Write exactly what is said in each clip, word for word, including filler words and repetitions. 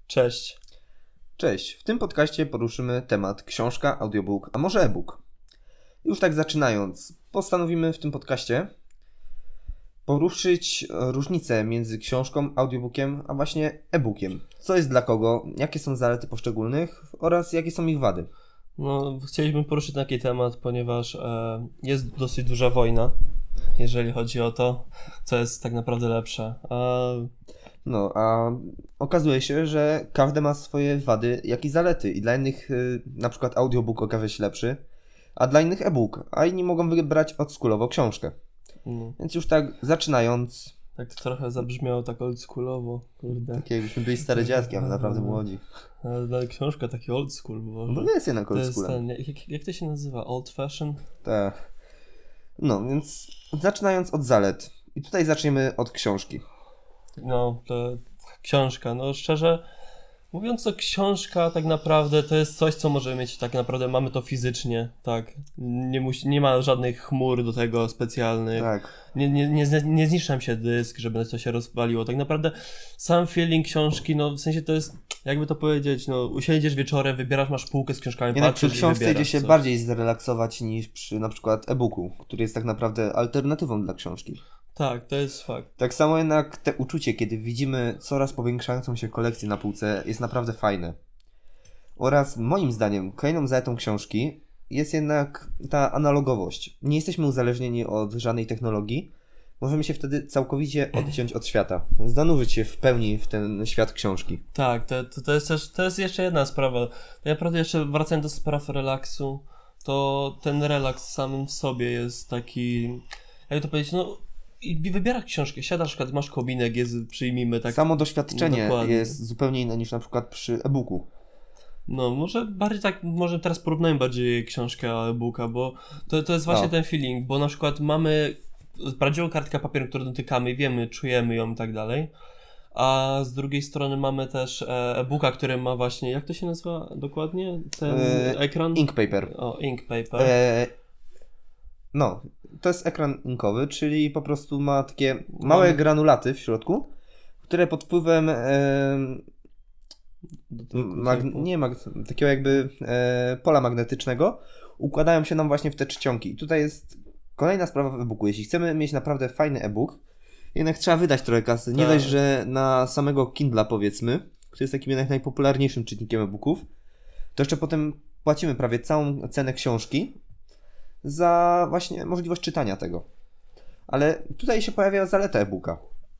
Cześć. Cześć. W tym podcaście poruszymy temat książka, audiobook, a może e-book. Już tak zaczynając, postanowimy w tym podcaście poruszyć różnice między książką, audiobookiem, a właśnie e-bookiem. Co jest dla kogo, jakie są zalety poszczególnych oraz jakie są ich wady. No, chcieliśmy poruszyć taki temat, ponieważ e, jest dosyć duża wojna, jeżeli chodzi o to, co jest tak naprawdę lepsze. A... No, a okazuje się, że każdy ma swoje wady, jak i zalety. I dla innych y, na przykład audiobook okaże się lepszy, a dla innych e-book, a inni mogą wybrać oldschoolowo książkę. No. Więc już tak zaczynając... Tak to trochę zabrzmiało tak oldschoolowo, kurde. Tak jakbyśmy byli stare dziadki, a my naprawdę młodzi. Ale książka taki old school, bo No jest jednak to jest oldschoolem. ten, jak, jak to się nazywa? Old fashion? Tak. No, więc zaczynając od zalet. I tutaj zaczniemy od książki. No, to książka, no szczerze mówiąc, to książka tak naprawdę to jest coś, co możemy mieć tak naprawdę, mamy to fizycznie, tak. Nie, musi, nie ma żadnych chmur do tego specjalnych. Tak. Nie, nie, nie, nie zniszczy nam się dysk, żeby to się rozwaliło. Tak naprawdę sam feeling książki, no w sensie to jest, jakby to powiedzieć, no usiądziesz wieczorem, wybierasz, masz półkę z książkami, Jednak przy patrzysz książce i idzie się coś. bardziej zrelaksować niż przy na przykład e-booku, który jest tak naprawdę alternatywą dla książki. Tak, to jest fakt. Tak samo jednak te uczucie, kiedy widzimy coraz powiększającą się kolekcję na półce, jest naprawdę fajne. Oraz moim zdaniem kolejną zaletą książki jest jednak ta analogowość. Nie jesteśmy uzależnieni od żadnej technologii. Możemy się wtedy całkowicie odciąć od świata. Zanurzyć się w pełni w ten świat książki. Tak, to, to, to jest też, to jest jeszcze jedna sprawa. Tak naprawdę jeszcze wracając do spraw relaksu, to ten relaks samym w sobie jest taki, jak to powiedzieć, no i wybierasz książkę, siadasz, na przykład masz kominek, jest, przyjmijmy tak. Samo doświadczenie no, jest zupełnie inne niż na przykład przy e-booku. No, może bardziej tak, może teraz porównajmy bardziej książkę a e-booka, bo to, to jest właśnie no. ten feeling, bo na przykład mamy prawdziwą kartkę papieru, którą dotykamy, wiemy, czujemy ją i tak dalej, a z drugiej strony mamy też e-booka, który ma właśnie, jak to się nazywa dokładnie, ten e, ekran? Ink paper. O, ink paper. E, no, to jest ekran inkowy, czyli po prostu ma takie małe Mamy... granulaty w środku, które pod wpływem e, mag- nie mag- takiego jakby e, pola magnetycznego układają się nam właśnie w te czcionki. I tutaj jest kolejna sprawa w e-booku. Jeśli chcemy mieć naprawdę fajny e-book, jednak trzeba wydać trochę kasy. Nie tak. dość, że na samego Kindla powiedzmy, który jest takim jednak najpopularniejszym czytnikiem e-booków, to jeszcze potem płacimy prawie całą cenę książki za właśnie możliwość czytania tego. Ale tutaj się pojawia zaleta e-booka.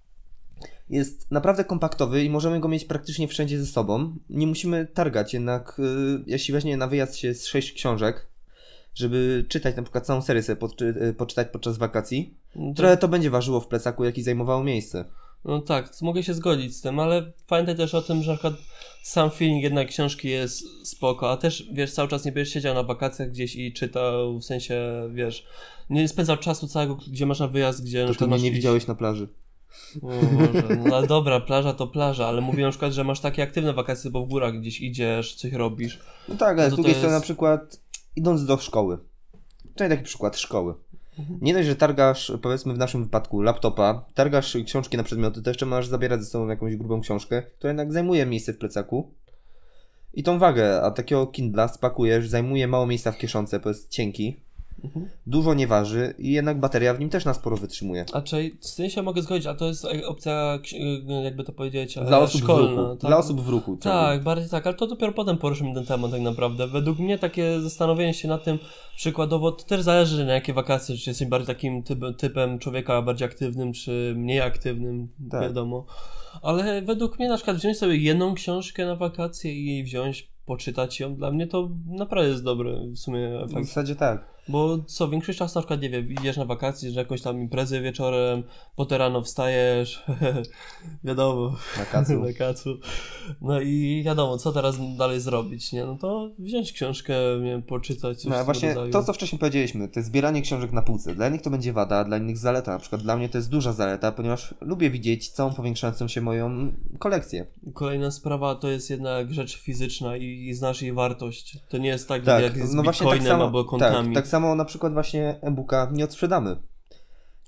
Jest naprawdę kompaktowy i możemy go mieć praktycznie wszędzie ze sobą. Nie musimy targać, jednak yy, jeśli weźmie na wyjazd się z sześć książek, żeby czytać na przykład całą serię sobie podczy- poczytać podczas wakacji, No trochę to będzie ważyło w plecaku, jak i zajmowało miejsce. No tak, mogę się zgodzić z tym, ale pamiętaj też o tym, że na przykład sam feeling jednak książki jest spoko, a też, wiesz, cały czas nie będziesz siedział na wakacjach gdzieś i czytał, w sensie, wiesz, nie spędzał czasu całego, gdzie masz na wyjazd, gdzie... To na ty przykład mnie masz nie iść... widziałeś na plaży. O Boże, no ale dobra, plaża to plaża, ale mówię na przykład, że masz takie aktywne wakacje, bo w górach gdzieś idziesz, coś robisz. No tak, ale No z drugiej jest... strony na przykład idąc do szkoły. Tutaj taki przykład szkoły. Nie dość, że targasz, powiedzmy w naszym wypadku, laptopa, targasz książki na przedmioty, to jeszcze masz zabierać ze sobą jakąś grubą książkę, która jednak zajmuje miejsce w plecaku. I tą wagę, a takiego Kindla spakujesz, zajmuje mało miejsca w kieszonce, bo jest cienki, Mhm. dużo nie waży i jednak bateria w nim też na sporo wytrzymuje. A czyli z tym się mogę zgodzić, a to jest opcja, jakby to powiedzieć, Dla osób szkolna. w ruchu. Tak? Dla osób w ruchu. Tak, bardziej tak, ale to dopiero potem poruszymy ten temat tak naprawdę. Według mnie takie zastanowienie się nad tym przykładowo, to też zależy na jakie wakacje, czy jesteś bardziej takim typ, typem człowieka bardziej aktywnym, czy mniej aktywnym, Tak. wiadomo. Ale według mnie na przykład wziąć sobie jedną książkę na wakacje i wziąć, poczytać ją, dla mnie to naprawdę jest dobry w sumie efekt. W zasadzie tak. Bo co, większość czasu na przykład, nie wiem, idziesz na wakacje, że jakąś tam imprezę wieczorem, potem rano wstajesz, wiadomo, Na kacu. na kacu. No i wiadomo, co teraz dalej zrobić, nie? No to wziąć książkę, nie wiem, poczytać coś No w tym właśnie rodzaju. to, co wcześniej powiedzieliśmy, to jest zbieranie książek na półce. Dla innych to będzie wada, dla innych zaleta. Na przykład dla mnie to jest duża zaleta, ponieważ lubię widzieć całą powiększającą się moją kolekcję. Kolejna sprawa to jest jednak rzecz fizyczna i, i znasz jej wartość. To nie jest tak, Tak, jak z no właśnie bitcoinem tak samo, albo kontami. Tak, tak samo na przykład właśnie e-booka nie odsprzedamy.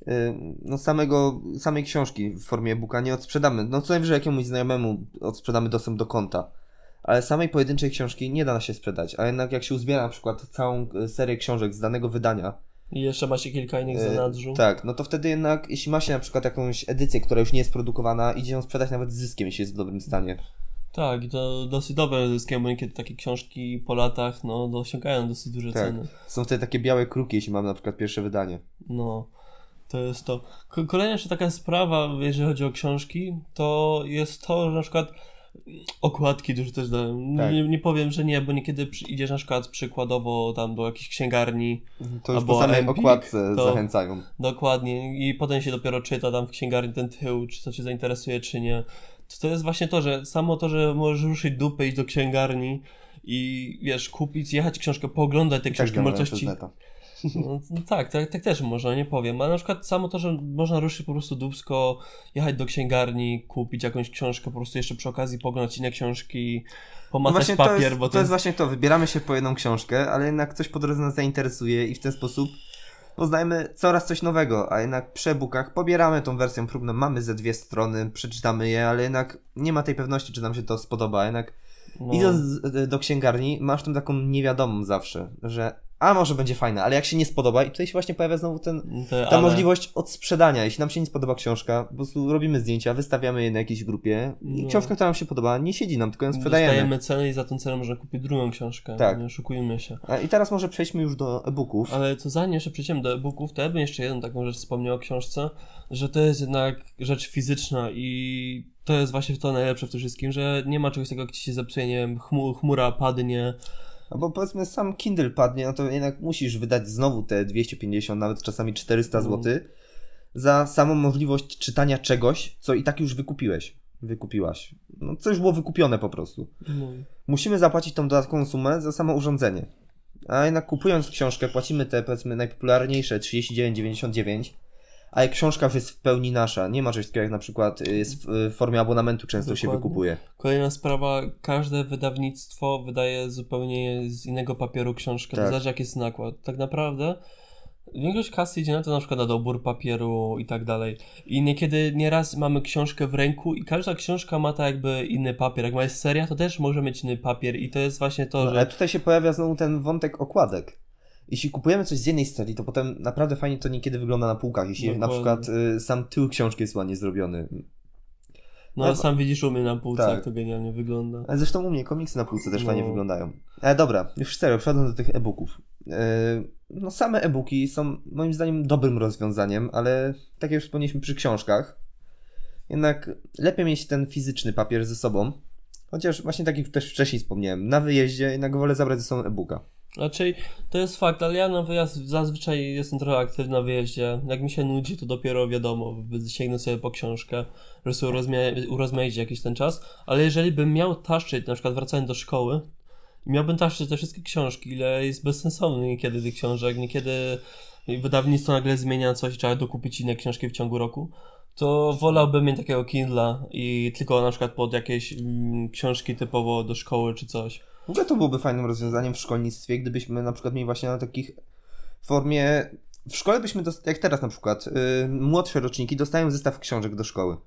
no samego, samej książki w formie e-booka nie odsprzedamy. No co najwyżej jakiemuś znajomemu odsprzedamy dostęp do konta. Ale samej pojedynczej książki nie da się sprzedać. A jednak jak się uzbiera na przykład całą serię książek z danego wydania. I jeszcze ma się kilka innych zanadrzu. Yy, tak, no to wtedy jednak, jeśli ma się na przykład jakąś edycję, która już nie jest produkowana, idzie ją sprzedać nawet z zyskiem, jeśli jest w dobrym stanie. Tak, i to dosyć dobre zyskiem, bo niekiedy takie książki po latach, no, osiągają dosyć duże tak. ceny. Są wtedy takie białe kruki, jeśli mamy na przykład pierwsze wydanie. No, to jest to. Kolejna jeszcze taka sprawa, jeżeli chodzi o książki, to jest to, że na przykład okładki dużo też dają. Tak. Nie, nie powiem, że nie, bo niekiedy przy, idziesz na przykład przykładowo tam do jakiejś księgarni. To już albo po samej Empik, okładce to zachęcają. Dokładnie. I potem się dopiero czyta tam w księgarni ten tył, czy to cię zainteresuje, czy nie. To, to jest właśnie to, że samo to, że możesz ruszyć dupę, iść do księgarni i wiesz, kupić, jechać książkę, pooglądać te książki, może coś ci... No, no tak, tak, tak też można, nie powiem, ale na przykład samo to, że można ruszyć po prostu dupsko, jechać do księgarni, kupić jakąś książkę, po prostu jeszcze przy okazji poglądać inne książki, pomacać no papier, to jest, bo to, to jest właśnie to, wybieramy się po jedną książkę, ale jednak coś po drodze nas zainteresuje i w ten sposób poznajemy coraz coś nowego, a jednak przy e-bookach pobieramy tą wersję próbną, mamy ze dwie strony, przeczytamy je, ale jednak nie ma tej pewności, czy nam się to spodoba, jednak no. Idąc do księgarni masz tą taką niewiadomą zawsze, że a może będzie fajne, ale jak się nie spodoba i tutaj się właśnie pojawia znowu ten, Te, ta ale... możliwość odsprzedania. Jeśli nam się nie spodoba książka, po prostu robimy zdjęcia, wystawiamy je na jakiejś grupie i no. książka, która nam się podoba, nie siedzi nam, tylko ją sprzedajemy. Dostajemy cenę i za tą cenę można kupić drugą książkę, tak. Nie oszukujmy się. A i teraz może przejdźmy już do e-booków. Ale to zanim jeszcze przejdziemy do e-booków, to ja bym jeszcze jedną taką rzecz wspomniał o książce, że to jest jednak rzecz fizyczna i to jest właśnie to najlepsze w tym wszystkim, że nie ma czegoś takiego, jak ci się zepsuje, nie wiem, chmur, chmura padnie. No bo powiedzmy sam Kindle padnie, no to jednak musisz wydać znowu te dwieście pięćdziesiąt, nawet czasami czterysta złotych mm. za samą możliwość czytania czegoś, co i tak już wykupiłeś, wykupiłaś. No coś było wykupione po prostu. Mm. Musimy zapłacić tą dodatkową sumę za samo urządzenie. A jednak kupując książkę płacimy te powiedzmy najpopularniejsze trzydzieści dziewięć dziewięćdziesiąt dziewięć, a jak książka już jest w pełni nasza, nie ma czegoś takiego jak na przykład jest w formie abonamentu często Dokładnie. się wykupuje. Kolejna sprawa, każde wydawnictwo wydaje zupełnie z innego papieru książkę, tak. zależy jaki jest nakład. Tak naprawdę większość kasy idzie na to na przykład na dobór papieru i tak dalej. I niekiedy nieraz mamy książkę w ręku i każda książka ma tak jakby inny papier. Jak ma jest seria, to też może mieć inny papier i to jest właśnie to, no, że... Ale tutaj się pojawia znowu ten wątek okładek. Jeśli kupujemy coś z jednej serii, to potem naprawdę fajnie to niekiedy wygląda na półkach. Jeśli Dokładnie. na przykład y, sam tył książki jest ładnie zrobiony. No ale sam widzisz u mnie na półce, tak. jak to genialnie wygląda. Ale zresztą u mnie komiksy na półce też no. fajnie wyglądają. Ale dobra, już serio, przechodząc do tych e-booków. Yy, no same e-booki są moim zdaniem dobrym rozwiązaniem, ale tak jak już wspomnieliśmy przy książkach, jednak lepiej mieć ten fizyczny papier ze sobą. Chociaż właśnie tak jak też wcześniej wspomniałem, na wyjeździe jednak wolę zabrać ze sobą e-booka. Raczej to jest fakt, ale ja na wyjazd zazwyczaj jestem trochę aktywny na wyjeździe. Jak mi się nudzi, to dopiero wiadomo, sięgnę sobie po książkę, po prostu urozmia- urozmaić jakiś ten czas. Ale jeżeli bym miał taszczyć, na przykład wracając do szkoły, miałbym taszczyć te wszystkie książki, ile jest bezsensowne niekiedy tych książek, niekiedy wydawnictwo nagle zmienia coś i trzeba dokupić inne książki w ciągu roku, to wolałbym mieć takiego Kindla i tylko na przykład pod jakieś mm, książki typowo do szkoły czy coś. W ogóle to byłoby fajnym rozwiązaniem w szkolnictwie, gdybyśmy na przykład mieli właśnie na takich formie... W szkole byśmy, dost... jak teraz na przykład, yy, młodsze roczniki dostają zestaw książek do szkoły.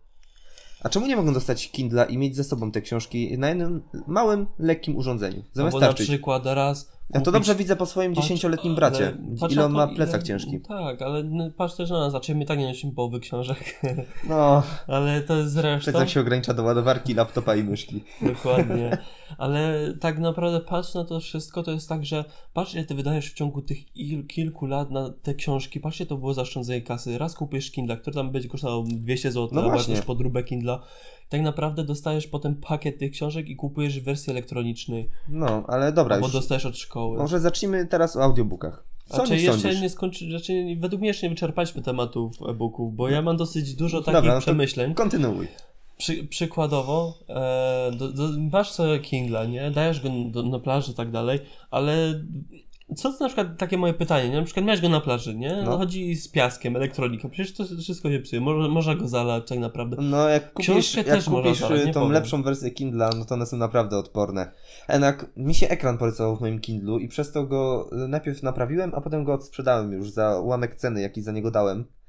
A czemu nie mogą dostać Kindla i mieć ze sobą te książki na jednym małym, lekkim urządzeniu? Zamiast Albo tarczyć. na przykład raz... Ja to dobrze widzę po swoim dziesięcioletnim bracie, ile on ma plecak ile... ciężki. Tak, ale patrz też na nas, znaczy my tak nie nosimy połowy książek. No, ale to jest zresztą... plecak się ogranicza do ładowarki, laptopa i myszki. Dokładnie. Ale tak naprawdę patrz na to wszystko, to jest tak, że patrz ile ty wydajesz w ciągu tych il, kilku lat na te książki, patrzcie to było zaoszczędzenie kasy. Raz kupujesz Kindla, który tam będzie kosztował dwieście złotych, no albo właśnie. jakąś podróbę Kindla. Tak naprawdę dostajesz potem pakiet tych książek i kupujesz w wersji elektronicznej. No, ale dobra. Albo już dostajesz od szkoły. Może zacznijmy teraz o audiobookach. Co Znaczy, nie jeszcze sądzisz? nie skończy, znaczy, według mnie jeszcze nie wyczerpaliśmy tematów e-booków, bo ja mam dosyć dużo takich Dobra, no przemyśleń. Kontynuuj. Przy, przykładowo, e, do, do, masz sobie Kindla, nie? Dajesz go do, na plaży i tak dalej, ale co to na przykład, takie moje pytanie, nie? Na przykład miałeś go na plaży, nie? No. Chodzi z piaskiem, elektronika, przecież to wszystko się psuje, Może, można go zalać tak naprawdę. No jak kupisz, Książkę jak też można kupisz zalać, nie tą powiem. lepszą wersję Kindla, no to one są naprawdę odporne. A jednak mi się ekran porysował w moim Kindlu i przez to go najpierw naprawiłem, a potem go odsprzedałem już za ułamek ceny, jaki za niego dałem.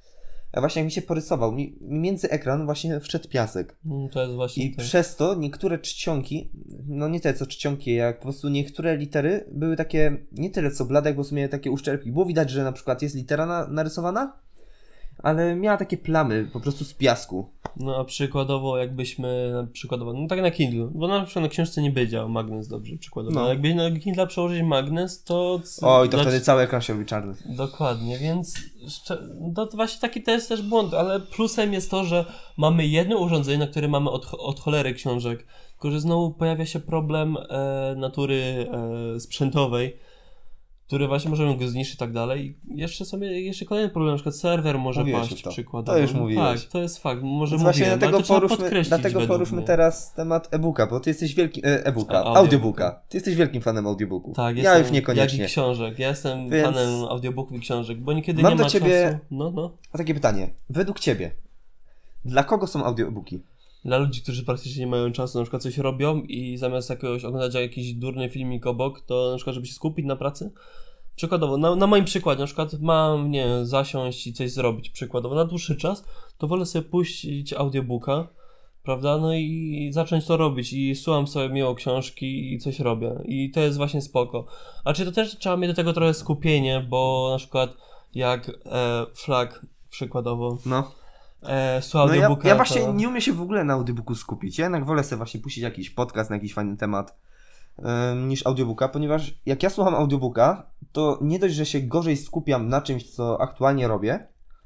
A właśnie jak mi się porysował, mi, między ekran właśnie wszedł piasek. Mm, to jest właśnie I tak. przez to niektóre czcionki, no nie te co czcionki, jak po prostu niektóre litery były takie, nie tyle co blade, jak po prostu miały takie uszczerbki. Było widać, że na przykład jest litera na, narysowana, ale miała takie plamy po prostu z piasku. No a przykładowo jakbyśmy, przykładowo, no tak na Kindle, bo na przykład na książce nie będzie dział magnes dobrze, przykładowo. No. No. Jakby na Kindle przełożyć magnes, to... Oj, to znaczy- wtedy cały ekran się robi czarny. Dokładnie, więc szcze- no to właśnie taki to jest też błąd, ale plusem jest to, że mamy jedno urządzenie, na które mamy od, od cholery książek, tylko że znowu pojawia się problem e, natury e, sprzętowej, który właśnie możemy go zniszczyć i tak dalej. Jeszcze sobie, jeszcze kolejny problem, na przykład serwer może Mówiłeś paść już to. przykładowo. To już mówiłeś. Tak, to jest fakt, może Więc właśnie mówiłem, dlatego, ale to trzeba poruszmy, podkreślić dlatego według poruszmy mnie. teraz temat e-booka, bo ty jesteś wielkim... E, e-booka, A, audiobooka. audiobooka. Ty jesteś wielkim fanem audiobooków. Tak, ja jestem, już niekoniecznie. Jak i książek. Ja jestem Więc- fanem audiobooków i książek, bo niekiedy Mam nie do ma ciebie- czasu. No, no. A takie pytanie. Według ciebie, dla kogo są audiobooki? Dla ludzi, którzy praktycznie nie mają czasu, na przykład coś robią i zamiast jakiegoś oglądać jakiś durny filmik obok, to na przykład żeby się skupić na pracy. Przykładowo, na, na moim przykładzie, na przykład mam, nie wiem, zasiąść i coś zrobić, przykładowo, na dłuższy czas, to wolę sobie puścić audiobooka, prawda, no i zacząć to robić i słucham sobie miło książki i coś robię i to jest właśnie spoko. A czy to też trzeba mieć do tego trochę skupienie, bo na przykład jak e, Flag przykładowo No. e, słucha No ja, audiobooka, ja właśnie to... nie umiem się w ogóle na audiobooku skupić. Ja jednak wolę sobie właśnie puścić jakiś podcast na jakiś fajny temat ym, niż audiobooka, ponieważ jak ja słucham audiobooka, to nie dość, że się gorzej skupiam na czymś, co aktualnie robię,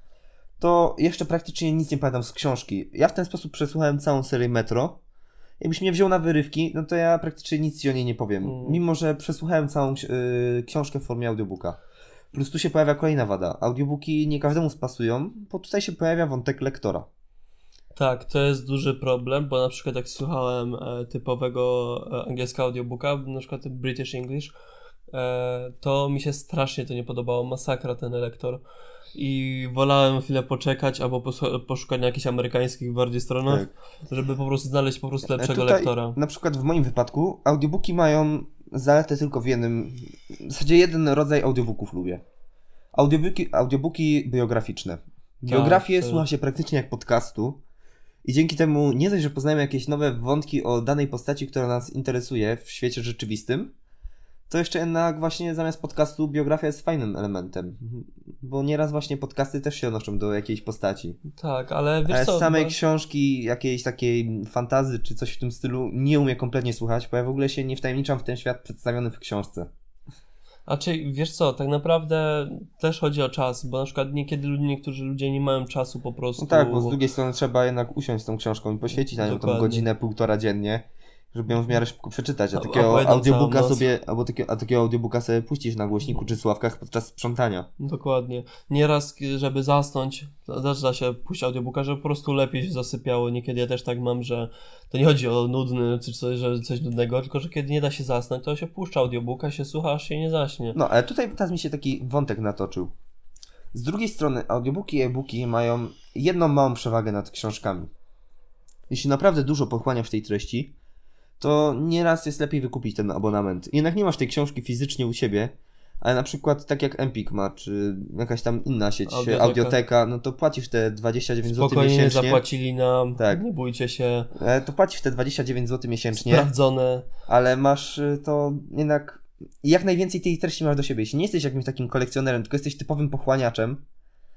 to jeszcze praktycznie nic nie pamiętam z książki. Ja w ten sposób przesłuchałem całą serię Metro. Jakbyś mnie wziął na wyrywki, no to ja praktycznie nic ci o niej nie powiem. Mm. Mimo, że przesłuchałem całą y, książkę w formie audiobooka. Plus tu się pojawia kolejna wada. Audiobooki nie każdemu spasują, bo tutaj się pojawia wątek lektora. Tak, to jest duży problem, bo na przykład jak słuchałem e, typowego e, angielskiego audiobooka, na przykład British English, e, to mi się strasznie to nie podobało, masakra ten lektor. I wolałem chwilę poczekać albo posłu- poszukać na jakichś amerykańskich bardziej stronach, Tak. żeby po prostu znaleźć po prostu lepszego Tutaj, lektora. na przykład w moim wypadku audiobooki mają zaletę tylko w jednym, w zasadzie jeden rodzaj audiobooków lubię. Audiobooki, audiobooki biograficzne. Biografię to- słucha się praktycznie jak podcastu i dzięki temu nie dość, że poznajemy jakieś nowe wątki o danej postaci, która nas interesuje w świecie rzeczywistym, to jeszcze jednak właśnie zamiast podcastu biografia jest fajnym elementem, bo nieraz właśnie podcasty też się odnoszą do jakiejś postaci. Tak, ale wiesz Ale co, z samej bo- książki, jakiejś takiej fantazy czy coś w tym stylu nie umiem kompletnie słuchać, bo ja w ogóle się nie wtajemniczam w ten świat przedstawiony w książce. A czy wiesz co, tak naprawdę też chodzi o czas, bo na przykład niekiedy ludzie, niektórzy ludzie nie mają czasu po prostu. No tak, bo z drugiej strony trzeba jednak usiąść z tą książką i poświęcić na nią tą Dokładnie. godzinę, półtora dziennie, żeby ją w miarę szybko przeczytać, a A- takiego albo jedną audiobooka całą noc. sobie, albo takiego, a takiego audiobooka sobie puścisz na głośniku czy słuchawkach podczas sprzątania. Dokładnie. Nieraz, żeby zasnąć, zdarza się puścić audiobooka, żeby po prostu lepiej się zasypiało. Niekiedy ja też tak mam, że to nie chodzi o nudny, czy coś, że coś nudnego, tylko że kiedy nie da się zasnąć, to się puszcza audiobooka, się słucha, aż się nie zaśnie. No, ale tutaj teraz mi się taki wątek natoczył. Z drugiej strony audiobooki i e-booki mają jedną małą przewagę nad książkami. Jeśli naprawdę dużo pochłaniasz tej treści, to nieraz jest lepiej wykupić ten abonament. Jednak nie masz tej książki fizycznie u siebie, ale na przykład tak jak Empik ma, czy jakaś tam inna sieć, Audioteka. audioteka, no to płacisz te dwadzieścia dziewięć złotych Spokojnie miesięcznie. zapłacili nam, Tak. nie bójcie się, E, To płacisz te dwadzieścia dziewięć złotych miesięcznie, sprawdzone. ale masz y, to jednak jak najwięcej tej treści masz do siebie. Jeśli nie jesteś jakimś takim kolekcjonerem, tylko jesteś typowym pochłaniaczem,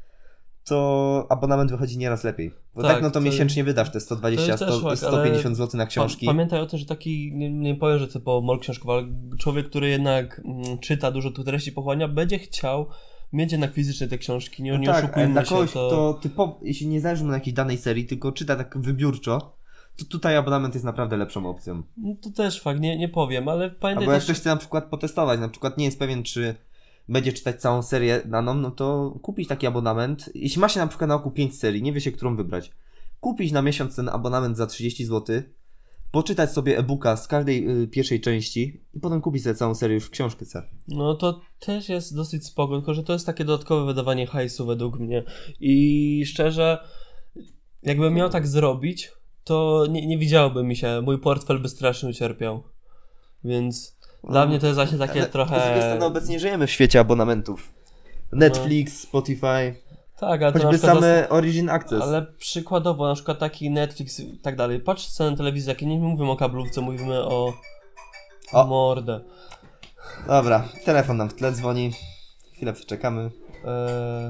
to abonament wychodzi nieraz lepiej. Bo tak, Tak, no to, to- miesięcznie wydasz te sto dwadzieścia, to jest też sto, fakt, sto pięćdziesiąt ale złotych na książki. Pa, pamiętaj o tym, że taki, nie, nie powiem, że typowo mol książkowy, ale człowiek, który jednak mm, czyta dużo tu treści pochłania, będzie chciał mieć jednak fizycznie te książki, nie, No nie tak, ale oszukujmy dla się, kogoś, to... kto typowo, jeśli nie zależy mu na jakiejś danej serii, tylko czyta tak wybiórczo, to tutaj abonament jest naprawdę lepszą opcją. No, to też fakt, nie, nie powiem, ale pamiętaj Albo jak też... ktoś chce na przykład potestować, na przykład nie jest pewien, czy będzie czytać całą serię daną, no to kupić taki abonament. Jeśli ma się na przykład na oku pięć serii, nie wie się, którą wybrać. Kupić na miesiąc ten abonament za trzydzieści złotych, poczytać sobie e-booka z każdej y, pierwszej części i potem kupić sobie całą serię już w książce. No to też jest dosyć spoko, tylko że to jest takie dodatkowe wydawanie hajsu według mnie. I szczerze, jakbym miał tak zrobić, to nie, nie widziałoby mi się, mój portfel by strasznie ucierpiał. Więc dla mnie to jest właśnie takie Ale trochę... Z drugiej strony obecnie żyjemy w świecie abonamentów. Netflix, Spotify. Tak, ale to na Choćby przykład same zas- Origin Access. Ale przykładowo, na przykład taki Netflix i tak dalej. Patrz co na telewizji, jakie nie mówimy o kablówce, mówimy o... O. mordę. Dobra, telefon nam w tle dzwoni. Chwilę przeczekamy. Eee,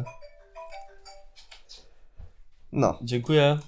No, dziękuję.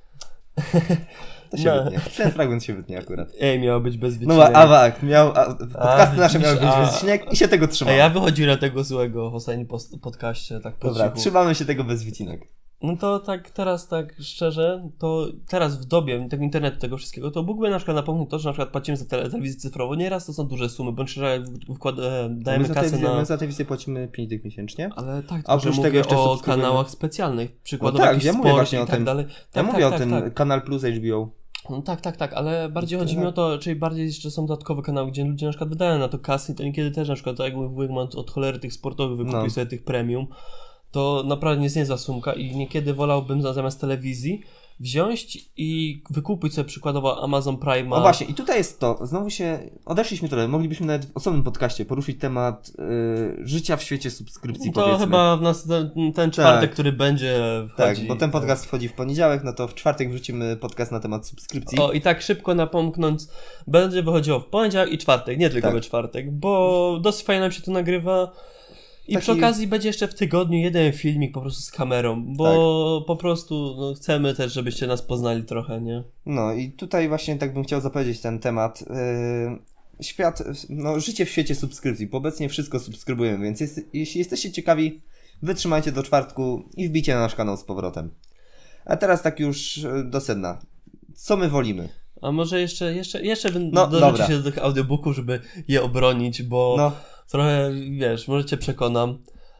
to się No. wytnie. Ten fragment się wytnie akurat. Ej, miało być bez No wycinek. a tak, miał, a, podcasty nasze widzisz, miały być a- bez wycinek i się tego A trzymamy. ja wychodziłem na tego złego w ostatnim post- podcaście, tak po Dobra, cichu. trzymamy się tego bez wycinek. No to tak teraz tak szczerze, to teraz w dobie tego internetu, tego wszystkiego, to mógłby na przykład napomknąć to, że na przykład płacimy za tele- telewizję cyfrową. Nieraz to są duże sumy, bądź że wkład- e, dajemy My za, kasę telewizję, na... my za telewizję płacimy pięć dych miesięcznie. Ale tak, A to, że oprócz tego mówię jeszcze o subskrybujemy. kanałach specjalnych, przykładowo No tak, jakiś ja mówię sport właśnie i o tak tym. dalej. Ja Tak, mówię tak, o tak, tym tak. Kanal Plus H B O. No tak, tak, tak, ale bardziej To chodzi mi tak. o to, czyli bardziej jeszcze są dodatkowe kanały, gdzie ludzie na przykład wydają na to kasy i to niekiedy też na przykład, tak jak mój wujek ma od cholery tych sportowych, wykupił No. sobie tych premium, to naprawdę nie jest niezła sumka i niekiedy wolałbym za- zamiast telewizji wziąć i wykupić sobie przykładowo Amazon Prime. No właśnie, i tutaj jest to, znowu się, odeszliśmy trochę, moglibyśmy nawet w osobnym podcaście poruszyć temat y, życia w świecie subskrypcji, To powiedzmy. chyba w nas ten, ten czwartek, Tak. który będzie Tak, wchodzi. bo ten podcast wchodzi w poniedziałek, no to w czwartek wrzucimy podcast na temat subskrypcji. O, i tak szybko napomknąc, będzie wychodziło w poniedziałek i czwartek, nie tylko Tak. we czwartek, bo dosyć fajnie nam się to nagrywa. I Taki- przy okazji będzie jeszcze w tygodniu jeden filmik po prostu z kamerą, bo Tak. po prostu no, chcemy też, żebyście nas poznali trochę, nie? No i tutaj właśnie tak bym chciał zapowiedzieć ten temat. Yy, świat, no życie w świecie subskrypcji, bo obecnie wszystko subskrybujemy, więc jest, jeśli jesteście ciekawi, wytrzymajcie do czwartku i wbijcie na nasz kanał z powrotem. A teraz tak już yy, do sedna. Co my wolimy? A może jeszcze, jeszcze, jeszcze bym No, dorzucił dobra. się do tych audiobooków, żeby je obronić, bo No, trochę, wiesz, może cię przekonam,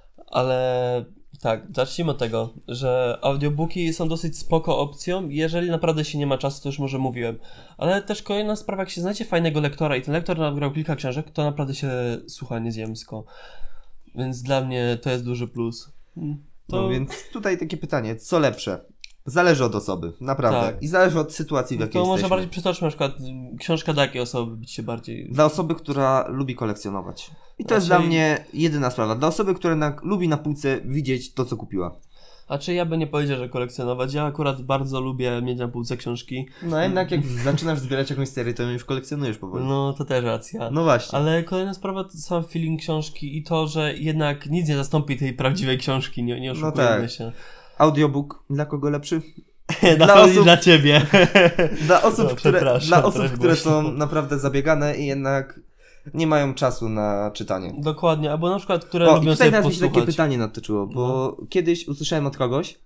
ale tak, zacznijmy od tego, że audiobooki są dosyć spoko opcją, jeżeli naprawdę się nie ma czasu, to już może mówiłem. Ale też kolejna sprawa, jak się znajdzie fajnego lektora i ten lektor nagrał kilka książek, to naprawdę się słucha nieziemsko. Więc dla mnie to jest duży plus. To... no więc tutaj takie pytanie, co lepsze? Zależy od osoby, naprawdę. Tak. I zależy od sytuacji, w jakiej To może jesteśmy. bardziej przytoczmy na przykład mm, książka dla jakiej osoby by ci się bardziej... Dla osoby, która lubi kolekcjonować. I to jest Raczej- dla mnie jedyna sprawa. Dla osoby, która na, lubi na półce widzieć to, co kupiła. A czy ja bym nie powiedział, że kolekcjonować? Ja akurat bardzo lubię mieć na półce książki. No jednak jak zaczynasz zbierać jakąś serię, to ją już kolekcjonujesz powoli. No to też racja. No właśnie. Ale kolejna sprawa to sam feeling książki i to, że jednak nic nie zastąpi tej prawdziwej książki, nie, nie oszukujmy tak. się. Audiobook dla kogo lepszy? dla, Dla osób- dla ciebie. Dla osób, No, które, przepraszam, dla osób, trochę które głośno. są naprawdę zabiegane i jednak nie mają czasu na czytanie. Dokładnie, albo na przykład, które O, i lubią tutaj sobie teraz mi się takie posłuchać. pytanie natoczyło, bo kiedyś usłyszałem od kogoś,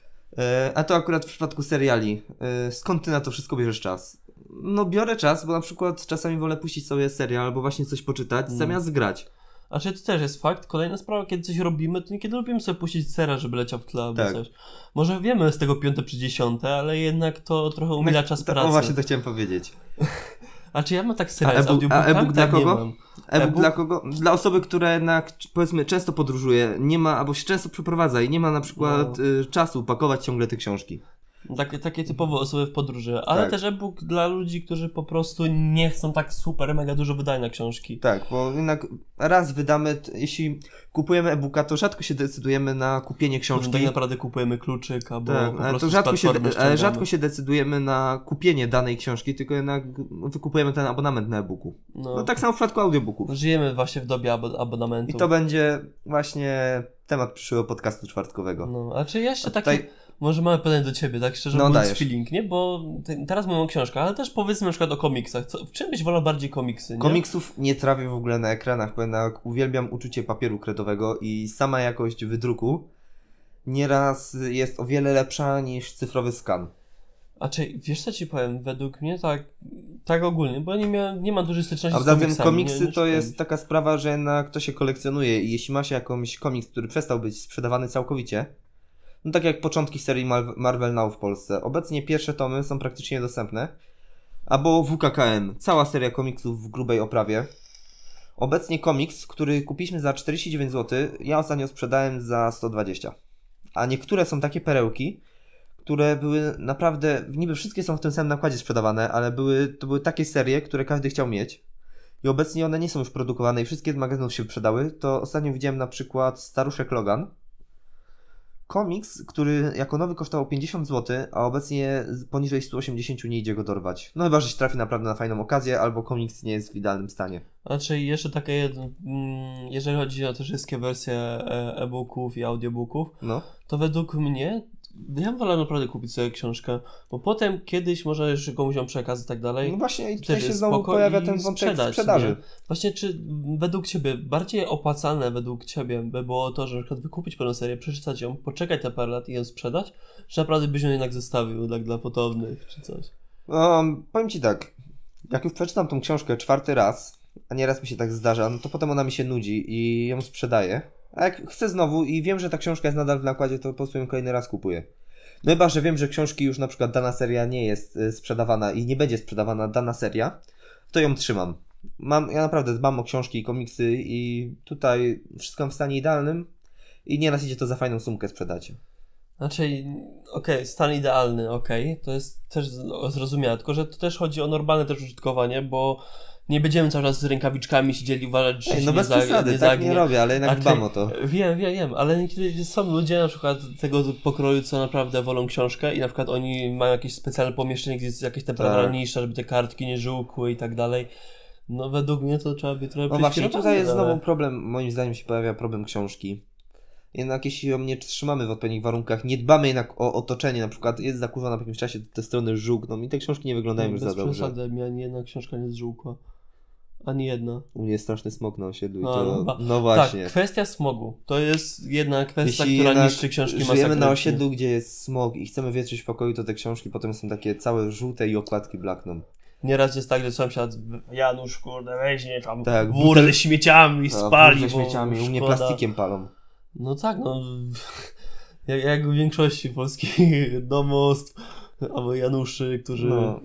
e, a to akurat w przypadku seriali, e, skąd ty na to wszystko bierzesz czas? No biorę czas, bo na przykład czasami wolę puścić sobie serial albo właśnie coś poczytać, Mm. zamiast grać. A czy to też jest fakt? Kolejna sprawa, kiedy coś robimy, to niekiedy lubimy sobie puścić sera, żeby leciał w tle albo Tak. coś. Może wiemy z tego piąte przy dziesiąte, ale jednak to trochę umila czas to, pracy. O właśnie to chciałem powiedzieć. A czy ja mam tak A serial z e-book, a audiobookami? e-book dla Tak, nie kogo? mam. E-book E-book? dla kogo? Dla osoby, która jednak powiedzmy często podróżuje, nie ma, albo się często przeprowadza i nie ma na przykład No. y, czasu pakować ciągle te książki. Takie, takie typowe osoby w podróży, ale Tak. też e-book dla ludzi, którzy po prostu nie chcą tak super, mega dużo wydać na książki. Tak, bo jednak raz wydamy, t- jeśli kupujemy e-booka, to rzadko się decydujemy na kupienie książki. Tak naprawdę kupujemy kluczyk, albo Tak, po ale prostu to z rzadko się, platformy ale ściągamy. rzadko się decydujemy na kupienie danej książki, tylko jednak wykupujemy ten abonament na e-booku. No, No tak samo w przypadku audiobooków. Żyjemy właśnie w dobie abo- abonamentu. I to będzie właśnie temat przyszłego podcastu czwartkowego. No, a czy jeszcze A taki, tutaj- może mamy pytanie do ciebie, tak szczerze No, mówiąc, dajesz. feeling, nie? Bo te, teraz mówimy o książkach, ale też powiedzmy na przykład o komiksach. Co, w czym byś wolał bardziej komiksy, nie? Komiksów nie trawię w ogóle na ekranach, bo jednak uwielbiam uczucie papieru kredowego i sama jakość wydruku nieraz jest o wiele lepsza niż cyfrowy skan. A czy wiesz co ci powiem, według mnie tak, tak ogólnie, bo nie, miałem, nie mam dużej styczności A z zatem komiksami. komiksy nie, nie to czytam jest ich. taka sprawa, że jednak to się kolekcjonuje i jeśli ma się jakąś komiks, który przestał być sprzedawany całkowicie, no tak jak początki serii Mar- Marvel Now w Polsce, obecnie pierwsze tomy są praktycznie niedostępne, albo W K K M, cała seria komiksów w grubej oprawie. Obecnie komiks, który kupiliśmy za czterdzieści dziewięć złotych, ja ostatnio sprzedałem za sto dwadzieścia. A niektóre są takie perełki, które były naprawdę, niby wszystkie są w tym samym nakładzie sprzedawane, ale były, to były takie serie, które każdy chciał mieć. I obecnie one nie są już produkowane i wszystkie z magazynów się wyprzedały. To ostatnio widziałem na przykład Staruszek Logan. komiks, który jako nowy kosztował pięćdziesiąt złotych, a obecnie poniżej sto osiemdziesiąt nie idzie go dorwać. No chyba, że się trafi naprawdę na fajną okazję, albo komiks nie jest w idealnym stanie. Znaczy jeszcze takie jedno, jeżeli chodzi o te wszystkie wersje e-booków i audiobooków, no. to według mnie ja bym wolał naprawdę kupić sobie książkę, bo potem kiedyś może jeszcze komuś ją przekazać i tak dalej. No właśnie i tutaj się znowu pojawia ten wątek sprzedać, sprzedaży. Nie? Właśnie czy według Ciebie bardziej opłacalne według Ciebie by było to, że na przykład wykupić pewną serię, przeczytać ją, poczekać te parę lat i ją sprzedać, czy naprawdę byś ją jednak zostawił tak dla potomnych czy coś? Um, powiem Ci tak, jak już przeczytam tą książkę czwarty raz, a nieraz mi się tak zdarza, no to potem ona mi się nudzi i ją sprzedaję. A jak chcę znowu i wiem, że ta książka jest nadal w nakładzie, to po prostu ją kolejny raz kupuję. No chyba, że wiem, że książki już na przykład dana seria nie jest sprzedawana i nie będzie sprzedawana dana seria, to ją trzymam. Mam, ja naprawdę dbam o książki i komiksy i tutaj wszystko mam w stanie idealnym i nieraz idzie to za fajną sumkę sprzedać. Znaczy, okej, okay, stan idealny, okej, okay, to jest też zrozumiałe, tylko że to też chodzi o normalne też użytkowanie, bo nie będziemy cały czas z rękawiczkami siedzieli uważać, że Ej, się no nie bez przesady, nie tak zagnie. nie robię, ale jednak dbam o to. Wiem, wiem, wiem, ale niekiedy są ludzie na przykład tego pokroju, co naprawdę wolą książkę i na przykład oni mają jakieś specjalne pomieszczenie, gdzie jest jakieś temperatura tak. niższa, żeby te kartki nie żółkły i tak dalej. No według mnie to trzeba by trochę No właśnie, tutaj jest ale... znowu problem, moim zdaniem się pojawia problem książki. Jednak jeśli ją nie trzymamy w odpowiednich warunkach, nie dbamy jednak o otoczenie, na przykład jest zakurzona po jakimś czasie te strony żółkną i te książki nie wyglądają no, już za dobrze. Bez przesady, mi ani jedna książka nie zżółkła. Ani jedna. U mnie jest straszny smog na osiedlu i no, to... No, no właśnie. Tak, kwestia smogu. To jest jedna kwestia, Jeśli która niszczy książki masakrycznie. Żyjemy na osiedlu, gdzie jest smog i chcemy wietrzyć w pokoju, to te książki potem są takie całe żółte i okładki blakną. Nieraz jest tak, że sąsiad Janusz, kurde, weźmie tam tak, wór butel... ze śmieciami no, spali. ze śmieciami, u mnie plastikiem palą. No tak, no. Jak, jak w większości polskich domostw albo Januszy, którzy... No.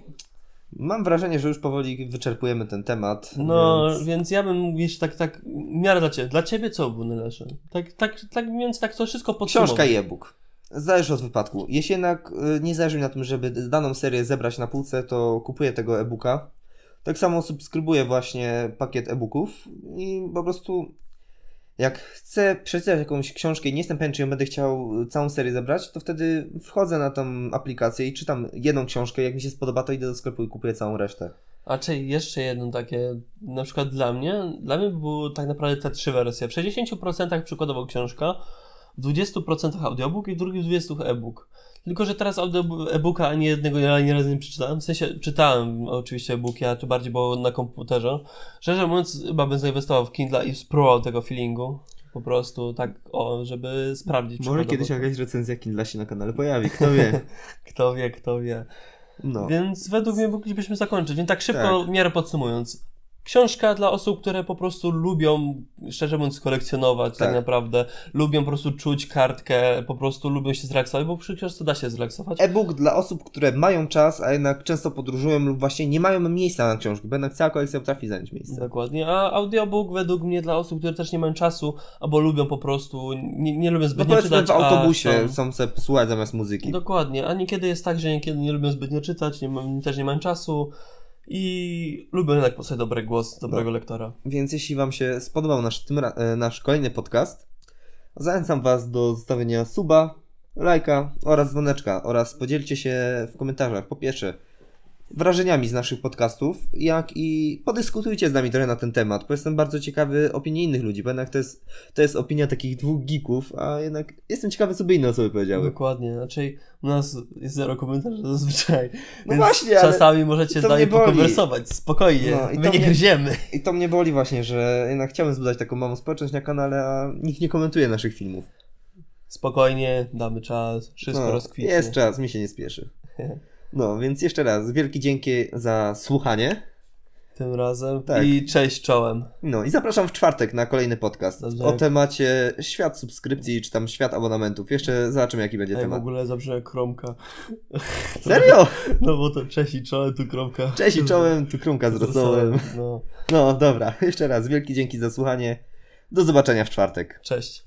Mam wrażenie, że już powoli wyczerpujemy ten temat. No, więc, więc ja bym mówił tak, tak, w miarę dla Ciebie. Dla Ciebie co był najlepsze? Tak, tak, tak, więc tak to wszystko podsumować. Książka i e-book. Zależy od wypadku. Jeśli jednak nie zależy mi na tym, żeby daną serię zebrać na półce, to kupuję tego e-booka. Tak samo subskrybuję właśnie pakiet e-booków i po prostu jak chcę przeczytać jakąś książkę i nie jestem pewien, czy ją będę chciał całą serię zebrać, to wtedy wchodzę na tą aplikację i czytam jedną książkę, jak mi się spodoba, to idę do sklepu i kupuję całą resztę. A czy jeszcze jedno takie, na przykład dla mnie, dla mnie były tak naprawdę te trzy wersje. W sześćdziesięciu procentach przykładowo książka, w dwudziestu procentach audiobook i w drugim dwudziestu procentach e-book. Tylko, że teraz e-booka ani jednego ja ani razu nie przeczytałem. W sensie czytałem oczywiście e-booki, a to bardziej było na komputerze. Szczerze mówiąc, chyba bym zainwestował w Kindle i spróbował tego feelingu. Po prostu tak, o, żeby sprawdzić. Może kiedyś jakaś recenzja Kindle się na kanale pojawi, kto wie. Kto wie, kto wie. No. Więc według mnie moglibyśmy zakończyć. Więc tak szybko, tak. w miarę podsumując. Książka dla osób, które po prostu lubią, szczerze mówiąc, kolekcjonować tak. tak naprawdę. Lubią po prostu czuć kartkę, po prostu lubią się zrelaksować, bo przy książce da się zrelaksować. E-book dla osób, które mają czas, a jednak często podróżują lub właśnie nie mają miejsca na książki, bo jednak cała kolekcja potrafi zająć miejsce. Dokładnie, a audiobook według mnie dla osób, które też nie mają czasu, albo lubią po prostu, nie, nie lubią zbytnio no czytać. w autobusie są sobie posłuchać zamiast muzyki. Dokładnie, a niekiedy jest tak, że niekiedy nie lubią zbytnio czytać, nie, też nie mają czasu. I lubię jednak posłuchać dobry głos, dobrego no. lektora. Więc jeśli Wam się spodobał nasz, tym, nasz kolejny podcast, zachęcam Was do zostawienia suba, lajka oraz dzwoneczka oraz podzielcie się w komentarzach, po pierwsze, wrażeniami z naszych podcastów, jak i podyskutujcie z nami trochę na ten temat, bo jestem bardzo ciekawy opinii innych ludzi, bo jednak to jest, to jest opinia takich dwóch geeków, a jednak jestem ciekawy, co by inne osoby powiedziały. Dokładnie, raczej u nas jest zero komentarzy zazwyczaj, no więc właśnie, czasami możecie z nami pokonwersować, spokojnie, no, my nie gryziemy. I to mnie boli właśnie, że jednak chciałem zbudować taką małą społeczność na kanale, a nikt nie komentuje naszych filmów. Spokojnie, damy czas, wszystko no, rozkwitnie. Jest czas, mi się nie spieszy. No, więc jeszcze raz, wielki dzięki za słuchanie. Tym razem. Tak. I cześć czołem. No i zapraszam w czwartek na kolejny podcast. Dobrze. O temacie świat subskrypcji, czy tam świat abonamentów. Jeszcze zobaczymy, jaki będzie Ej, temat. w ogóle zabrzmi jak Kromka. Serio? No bo to cześć i czołem, tu Kromka. Cześć i czołem, tu Kromka z rosołem. No. no dobra, jeszcze raz, wielki dzięki za słuchanie. Do zobaczenia w czwartek. Cześć.